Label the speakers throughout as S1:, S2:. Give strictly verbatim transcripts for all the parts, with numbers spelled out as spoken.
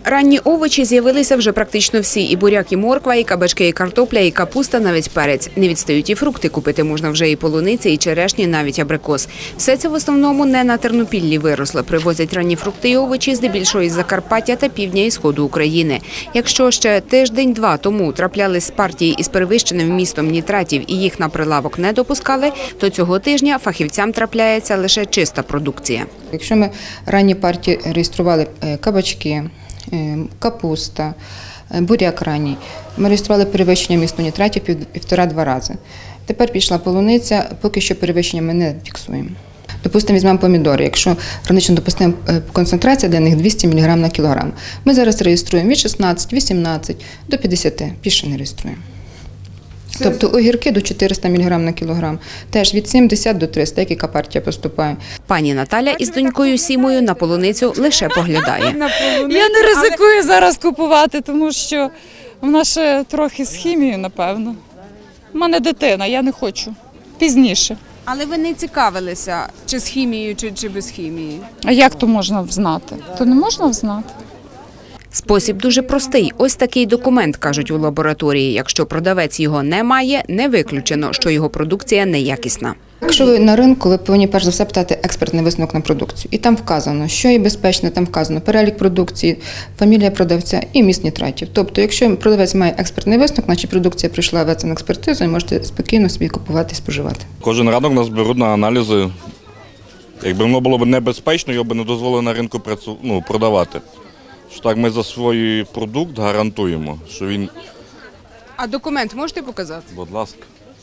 S1: Ранні овочі з'явилися вже практично всі – і буряк, і морква, і кабачки, і картопля, і капуста, навіть перець. Не відстають і фрукти, купити можна вже і полуниці, і черешні, навіть абрикос. Все це в основному не на Тернопіллі виросло. Привозять ранні фрукти і овочі здебільшого із Закарпаття та півдня і сходу України. Якщо ще тиждень-два тому траплялись партії із перевищеним вмістом нітратів і їх на прилавок не допускали, то цього тижня фахівцям трапляється лише чиста продукція.
S2: Якщо ми ранні партії реєстрували кабачки, капуста, буряк ранній, ми реєстрували перевищення вмісту нітратів півтора-два рази. Тепер пішла полуниця, поки що перевищення ми не фіксуємо. Допустимо, візьмемо помідори. Якщо гранично допустимо концентрація для них двісті міліграмів на кілограм, ми зараз реєструємо від шістнадцяти, вісімнадцяти до п'ятдесяти, більше не реєструємо. Тобто огірки до чотириста міліграмів на кілограм, теж від сімдесят до триста, яка партія поступає.
S1: Пані Наталя із донькою Сімою на полуницю лише поглядає.
S3: Я не ризикую зараз купувати, тому що вона ще трохи з хімією, напевно. У мене дитина, я не хочу. Пізніше.
S4: Але ви не цікавилися, чи з хімією, чи, чи без хімії?
S3: А як то можна взнати? То не можна взнати.
S1: Спосіб дуже простий. Ось такий документ, кажуть у лабораторії. Якщо продавець його не має, не виключено, що його продукція неякісна.
S2: Якщо ви на ринку, ви повинні перш за все питати експертний висновок на продукцію. І там вказано, що є безпечно, там вказано перелік продукції, фамілія продавця і вміст нітратів. Тобто, якщо продавець має експертний висновок, значить продукція прийшла в експертизу і можете спокійно собі купувати і споживати.
S5: Кожен ранок нас беруть на аналізи. Якби воно було б небезпечно, його б не дозволили на ринку ну, продавати. Що так ми за свій продукт гарантуємо, що він…
S4: А документ можете показати?
S5: Будь ласка.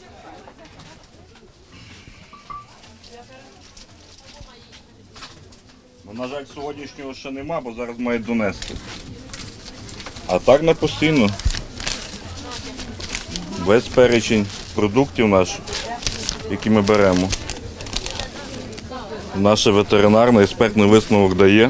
S5: Ну, на жаль, сьогоднішнього ще нема, бо зараз мають донести. А так не постійно. Весь перечень продуктів наш, які ми беремо. Наш ветеринарний експертний висновок дає.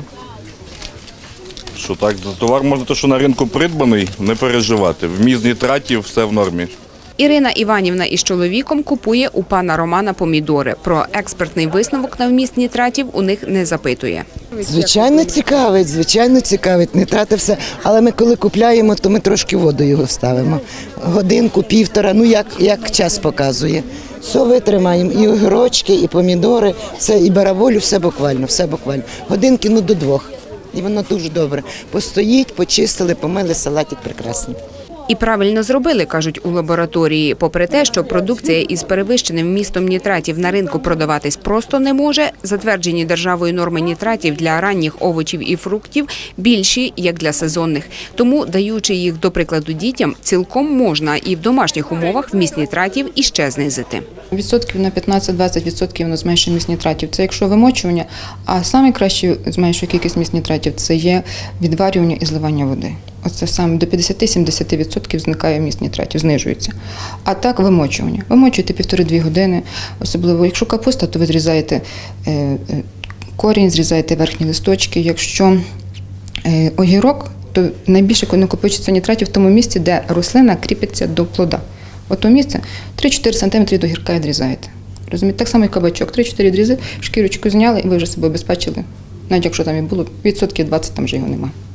S5: Що так, за товар може те, що на ринку придбаний, не переживати. Вміст нітратів, все в нормі.
S1: Ірина Іванівна із чоловіком купує у пана Романа помідори. Про експертний висновок на вміст нітратів у них не запитує.
S6: Звичайно цікавить, звичайно цікавить, нітрати все. Але ми коли купляємо, то ми трошки воду його ставимо. Годинку, півтора, ну як, як час показує. Все витримаємо, і огірочки, і помідори, все, і бараболю, все буквально, все буквально. Годинки, ну до двох. І воно дуже добре. Постоїть, почистили, помили, салатик прекрасний.
S1: І правильно зробили, кажуть у лабораторії. Попри те, що продукція із перевищеним вмістом нітратів на ринку продаватись просто не може, затверджені державою норми нітратів для ранніх овочів і фруктів більші, як для сезонних. Тому, даючи їх, до прикладу, дітям, цілком можна і в домашніх умовах вміст нітратів іще знизити.
S2: Відсотків на п'ятнадцять-двадцять відсотків воно зменшує вміст нітратів. Це якщо вимочування, а найкраще зменшує кількість вміст нітратів – це є відварювання і зливання води. Оце саме до п'ятдесят-сімдесят відсотків зникає вміст нітратів, знижується. А так вимочування. Вимочуєте півтори-дві години, особливо якщо капуста, то ви зрізаєте корінь, зрізаєте верхні листочки. Якщо огірок, то найбільше накопичується нітратів в тому місці, де рослина кріпиться до плода. Ото місце три-чотири сантиметри до огірка відрізаєте. Розумієте? Так само і кабачок. три-чотири відрізи, шкірочку зняли і ви вже себе обезпечили. Навіть якщо там і було, відсотків двадцять там вже його немає.